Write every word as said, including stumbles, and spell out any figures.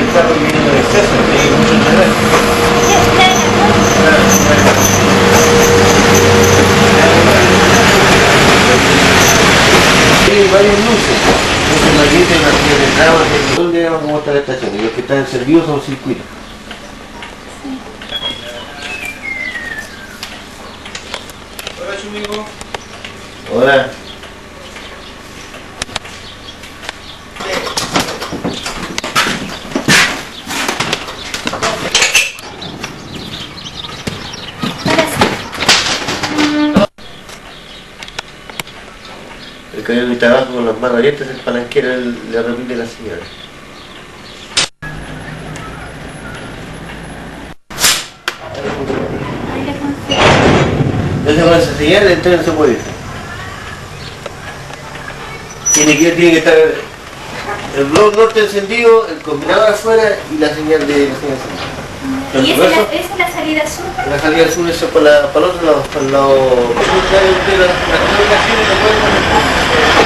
el carro viene en exceso, tiene mucho nivel. Hay varias luces. Entonces la gente en la que entraba en dónde digamos cómo está la estación. Y los que están servidos son circuitos. Hola, Chumigo. Hola. El que mi trabajo con las manos abiertas es el palanquero, el, le repite la señora. Entonces con esa señal el tren no se puede ir. Tiene que, tiene que estar el blog norte encendido, el combinador afuera y la señal de la señal sur. ¿Y esa es, la, esa es la salida sur? La salida sur es para, para el otro lado, para el lado sur, de la, de la, de la, de la, de la, de la,